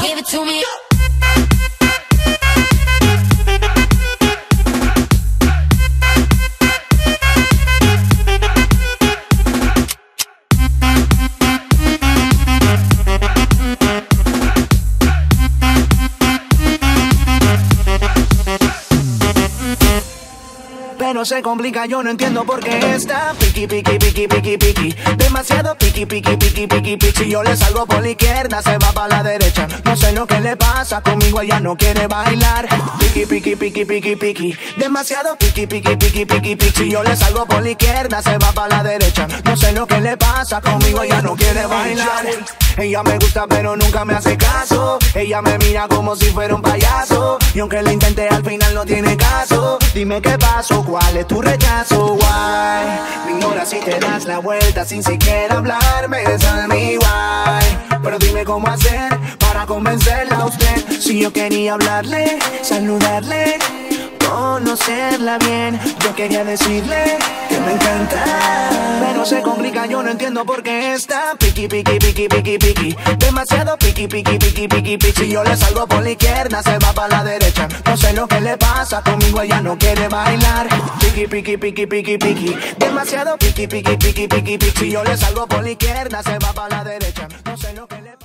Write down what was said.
Give it to me. Pero se complica, yo no entiendo por qué está piqui, piqui, piqui, piqui, piqui. Demasiado piqui, piqui, piqui, piqui, piqui. Si yo le salgo por la izquierda, se va para la derecha. No sé lo que le pasa, conmigo ella no quiere bailar. Piqui, piqui, piqui, piqui, piqui. Demasiado piqui, piqui, piqui, piqui, piqui. Si yo le salgo por la izquierda, se va para la derecha. No sé lo que le pasa, conmigo ella no quiere bailar. Ella me gusta pero nunca me hace caso. Ella me mira como si fuera un payaso. Y aunque lo intenté al final no tiene caso. Dime qué pasó, cuál es tu rechazo, why. Me ignoras si te das la vuelta sin siquiera hablarme, tell me why. Pero dime cómo hacer para convencerla a usted. Si yo quería hablarle, saludarle, conocerla bien, yo quería decirle que me encanta. Pero se complica, yo no entiendo por qué está piqui, piqui, piqui, piqui, piqui. Demasiado piqui, piqui, piqui, piqui, piqui. Si yo le salgo por la izquierda, se va para la derecha. No sé lo que le pasa, conmigo ella no quiere bailar. Piqui, piqui, piqui, piqui, piqui. Demasiado piqui, piqui, piqui, piqui, piqui. Si yo le salgo por la izquierda, se va para la derecha. No sé lo que le